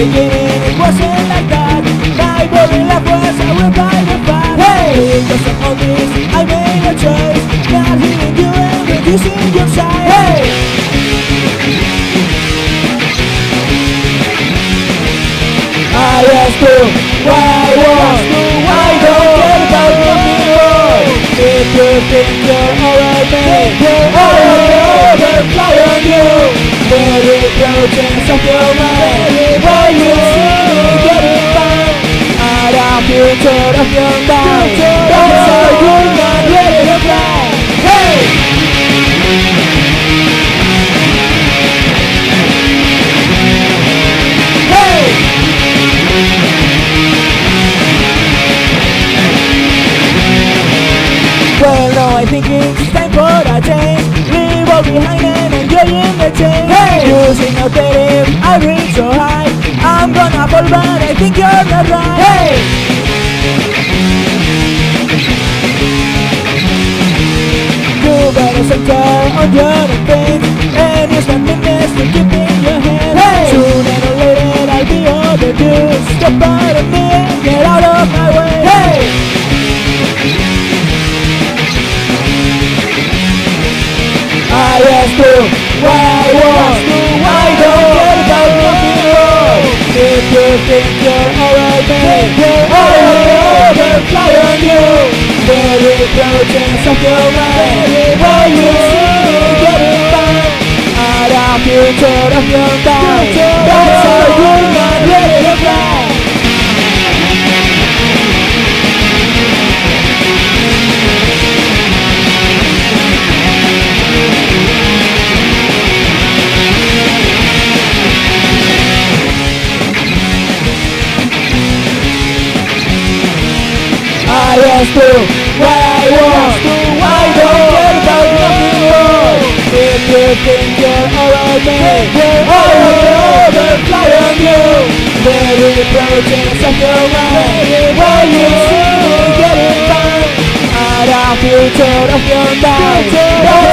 beginning it wasn't like that. My boring life was a real kind of fun. Hey, because of all this I made a choice, not healing you and reducing your size. Hey, I asked you what I want, I don't care about nothing more. If you think you're alright, man, I'll overfly on you. Very approaching of your mind, while you see me getting by. Out of future of your mind, that's how you're not ready to fly. Hey! Hey! Well, now I think it's time for a change. Leave all behind and enjoying the change. Hey! Using outdated, I reach so high. I'm gonna fall, but I think you're not right. Hey! You better center on your things and use that fitness to keep in your hand. Hey! Sooner or later I'll be overdue. Step out of me and get out of my way. Hey! I asked you what I want, I don't care about nothing more. If you think you're alright, man, I'll overfly on you. Very approaching of your mind, while you see me getting by. Out of future of your mind, that's how you're not ready to fly. I asked you what I want, I don't care about nothing more. If you think you're alright, man, I'll overfly on you. Very approaching of your mind, while you see me getting by. Out of future of your mind,